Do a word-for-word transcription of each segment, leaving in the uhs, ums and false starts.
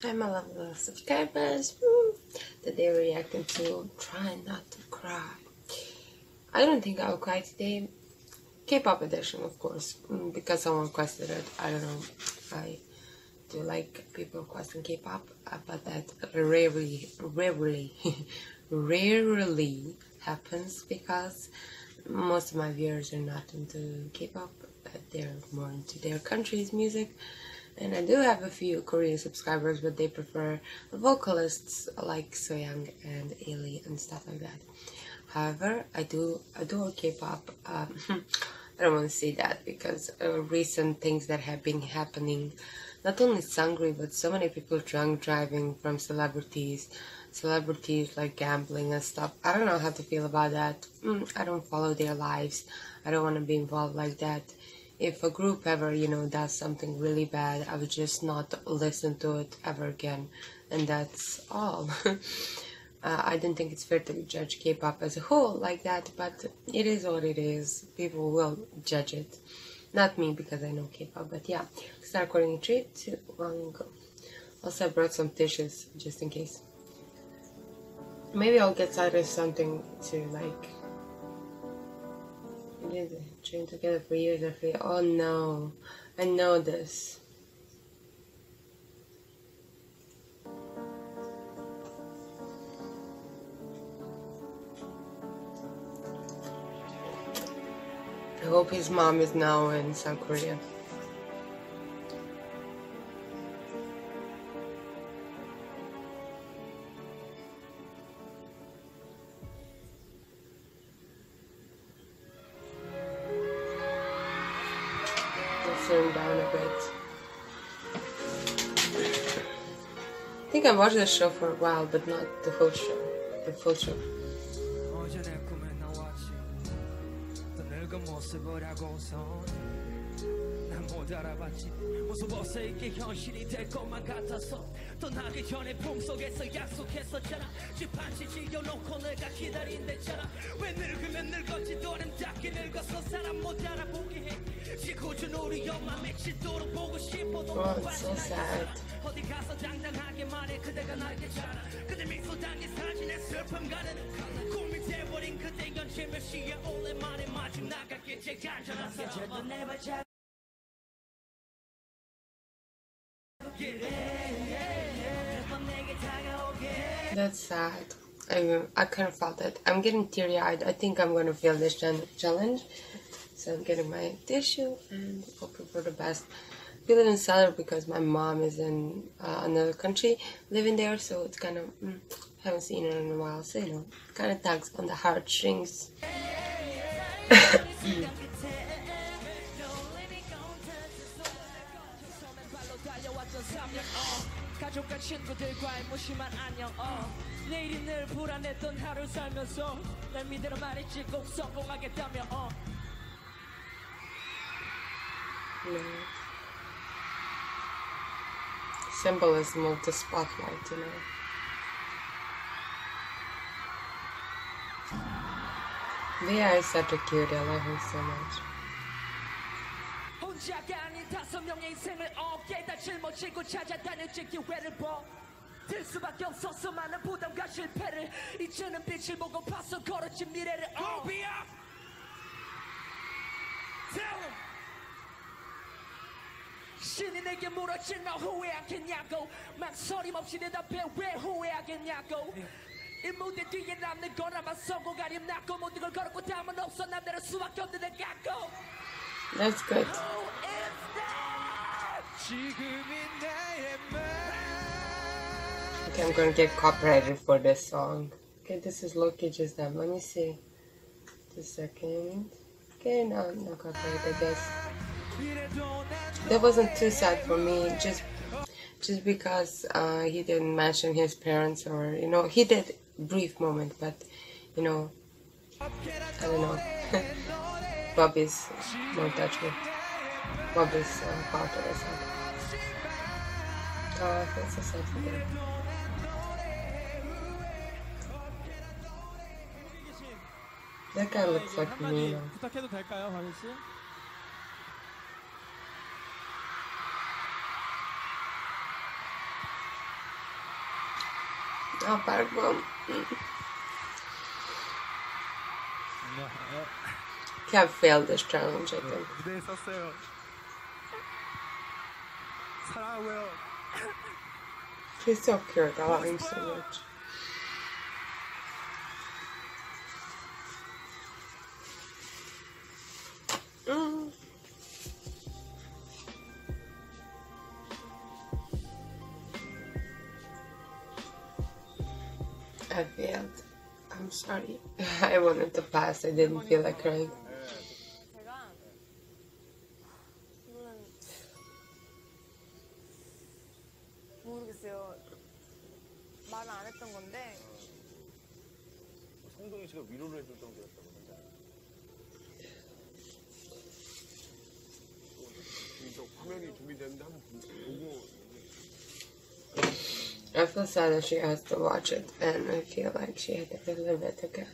I'm a lot of subscribers woo, that they're reacting to Try Not to Cry. I don't think I'll cry today. K-pop edition, of course, because someone requested it. I don't know. I do like people requesting K-pop, uh, but that rarely, rarely, rarely happens because most of my viewers are not into K-pop. They're more into their country's music. And I do have a few Korean subscribers, but they prefer vocalists like Soyoung and Ailey and stuff like that. However, I do adore K-pop. Um, I don't want to say that because uh, recent things that have been happening, not only Sangri, but so many people drunk driving from celebrities, celebrities like gambling and stuff. I don't know how to feel about that. Mm, I don't follow their lives. I don't want to be involved like that. If a group ever, you know, does something really bad, I would just not listen to it ever again. And that's all. uh, I don't think it's fair to judge K-pop as a whole like that, but it is what it is. People will judge it. Not me, because I know K-pop, but yeah. Start recording in three, two, one, go. Also, I brought some tissues, just in case. Maybe I'll get started something to, like... Train together for years or for oh no, I know this. I hope his mom is now in South Korea. Turn down a bit. I think I watched the show for a while, but not the whole show. The full show. 못 알아봤지 모습 어색하게 현실이 될 것만 같아서 떠나기 전에 품속에서 약속했었잖아 지판치 지어놓고 내가 기다린댔잖아 왜 늙으면 늙었지도 아름답게 늙어서 사람 못 알아보게 해 지구준 우리 엄마 미치도록 보고 싶어도 못 봤지 어디 가서 당당하게 말해 그대가 나에게 잘하 그대 미소 담긴 사진에 슬픔 가는 꿈이 돼버린 그대 현실 몇 시에 오랜만에 마중 나갔겠지 간절해서 That's sad. I, I kind of felt it. I'm getting teary-eyed. I think I'm going to fail this challenge. So I'm getting my tissue and hoping for the best. We live in cellar because my mom is in uh, another country living there. So it's kind of, mm, haven't seen her in a while. So, you know, kind of tugs on the heartstrings. 가족과 친구들과의 무심한 안녕 어 내일이 늘 불안했던 하루 살면서 날 믿으라 말했지 꼭 성공하겠다며 어 Symbolism of the spotlight, you know. Leah is such a cutie, I love her so much. 혼자가 아닌 다섯 명의 인생을 어깨에다 짊어지고 찾아다닐 기회를 봐 들 수밖에 없었어 많은 부담과 실패를 이제는 빛을 보고 봤어 걸어진 미래를 어 Go be up! Tell him! 신이 내게 물었지 너 후회하겠냐고 망설임 없이 대답해 왜 후회하겠냐고 이 무대 뒤에 남는 건 아마 성공하림 났고 모든 걸 걸었고 다음은 없어 남대로 수밖에 없는 데 갖고 That's good. Okay, I'm gonna get copyrighted for this song. Okay, this is Loki just them. Let me see. Just a second. Okay, no, no copyright, I guess. That wasn't too sad for me, just just because uh, he didn't mention his parents, or you know, he did brief moment, but you know, I don't know. Bobby's don't touch me. Bobby's uh, part of it. Oh, I feel so sad for them. That guy looks like me now. 아, 빨고. Can't fail this challenge, I think. 무대에 섰어요. 사랑하고요. She's so cute. I love him so much. Mm. I failed. I'm sorry. I wanted to pass. I didn't feel like crying. 제가 이거는 모르겠어요. 말을 안 했던 건데 성동희 씨가 위로를 해줄 정도였다고 하는데. 또 화면이 준비됐는데 한번 보고. I feel sad that she has to watch it, and I feel like she had to relive it again.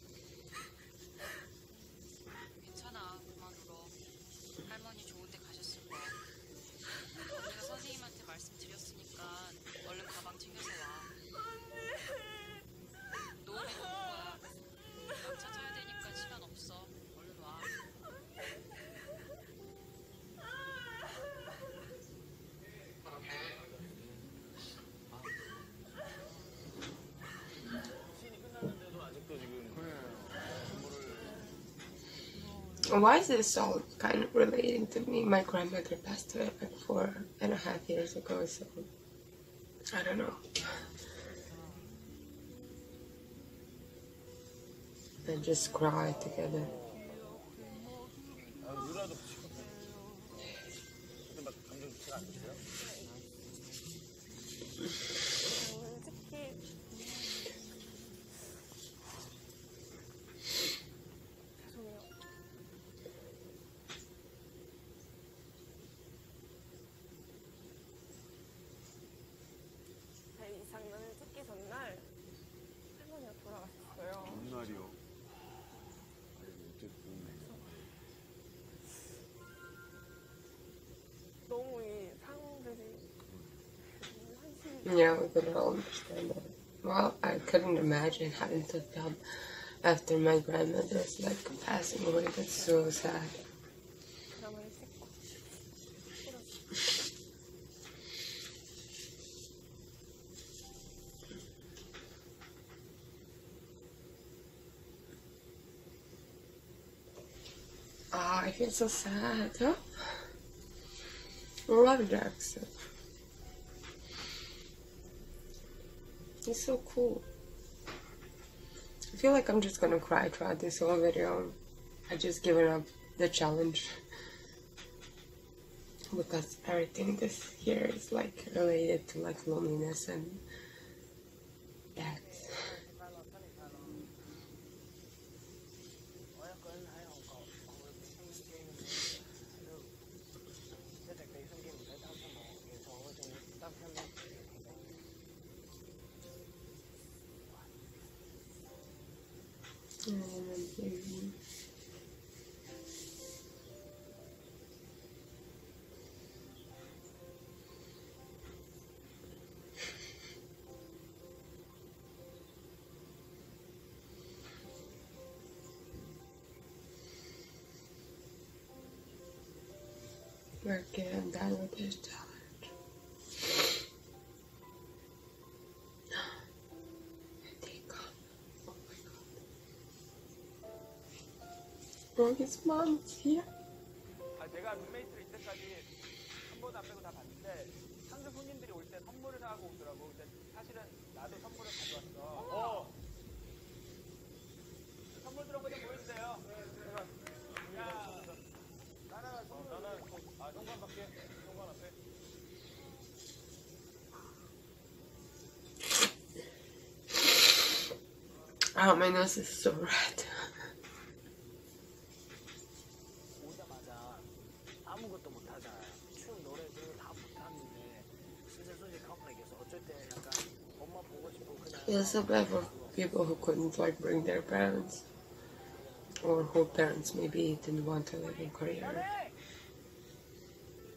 괜찮아, 그만 울어. 할머니 좋은 데 가셨을 거야. 언니가 선생님한테 말씀드렸으니까 얼른 가방 챙겨서 와. 노을이 오는 거야. 밥 찾아야 되니까 시간 없어. 얼른 와. Why is this all kind of relating to me? My grandmother passed away like four and a half years ago, so I don't know. And just cry together. 이 장면을 찍기 전날 할머니가 돌아가셨어요. 전날이요. 너무 이 상황들이 Yeah, we could all understand that. Well, I couldn't imagine having to film after my grandmother's like passing away. That's so sad. 드라마를 찍고 Ah, I feel so sad, huh? I love Jackson. He's so cool. I feel like I'm just gonna cry throughout this whole video. I just given up the challenge. Because everything this here is like related to like loneliness and death. And we're getting done with this challenge. And they come. Oh my god. Oh, his mom's here. 아, 내가 룸메이트를 이때까지 한 번도 안 빼고 다 봤는데 상주 손님들이 올 때 선물을 하고 오더라고. 근데 사실은 나도 선물을 가져왔어. 어. 선물 들어온 거좀 보여주세요. 야, 나는 선물. 어, 나는 아 현관 밖에 현관 앞에. Oh, my nose is so red. 오자마자 아무것도 못하잖아요. 춤, 노래 그런 거 다 못하는데 진짜 솔직히 컴플렉에서 어쩔 때 약간 엄마 보고 싶고 그냥 Feel so bad for people who couldn't like bring their parents, or who parents maybe didn't want to live in Korea.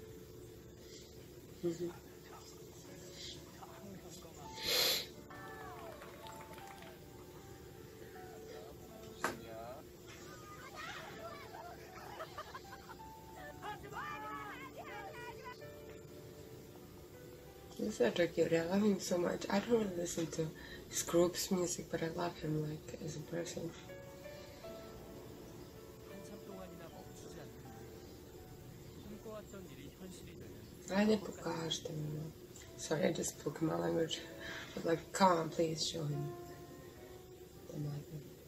Mm-hmm. He's such a cutie. I love him so much. I don't really listen to his group's music, but I love him like as a person. I didn't put gosh, sorry, I just spoke my language. I was like, come on, please show him. I'm like,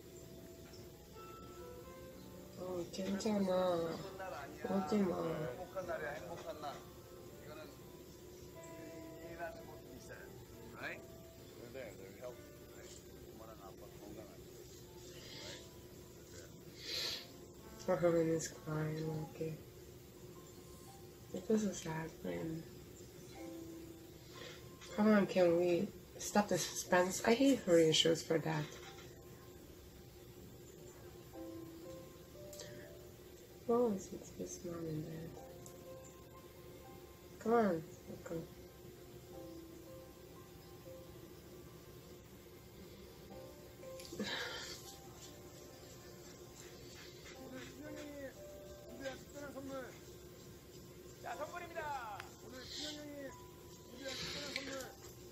oh, 괜찮아. 오지 마. 행복한 날이야, 행복한 날. 이거는 일하는 것도 있어요. Right? They're there, they're healthy. Right? 엄마랑 아빠 건강하지. Right? Her husband is crying, okay. It was so sad for him. Come on, can we stop the suspense? I hate Korean shows for that. Oh, it's just mom and dad. Come on, let's go. 오늘 준영이 준비한 특별한 선물. 자, 선물입니다. 오늘 준영이 준비한 특별한 선물.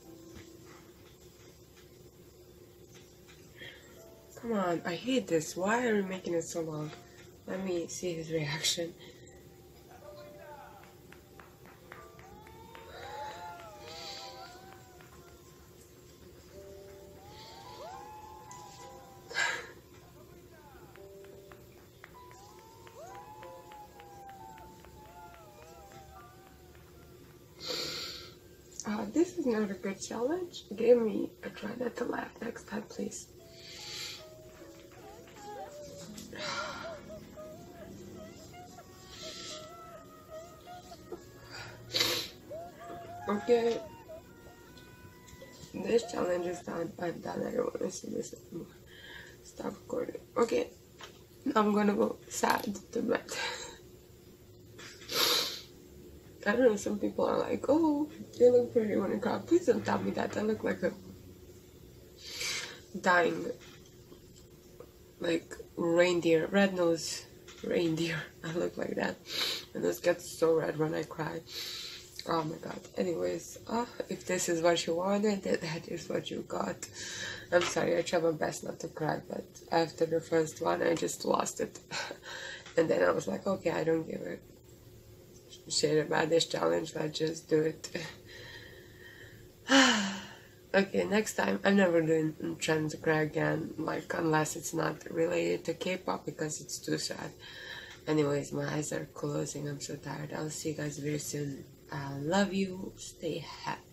Come on, I hate this. Why are we making it so long? Let me see his reaction. Uh, this is not a good challenge. Give me a try not to laugh next time, please. Okay, this challenge is done. I'm done. I don't want to see this anymore. Stop recording. Okay, I'm gonna go sad to bed. I don't know, some people are like, oh, you look pretty when you cry. Please don't tell me that. I look like a dying, like, reindeer, red-nosed reindeer. I look like that. And this gets so red when I cry. Oh my god. Anyways, uh, if this is what you wanted, then that is what you got. I'm sorry, I tried my best not to cry, but after the first one, I just lost it. And then I was like, okay, I don't give a shit about this challenge, let's just do it. Okay, next time, I'm never doing trends cry again, like, unless it's not related to K-pop, because it's too sad. Anyways, my eyes are closing, I'm so tired. I'll see you guys very soon. I love you, stay happy.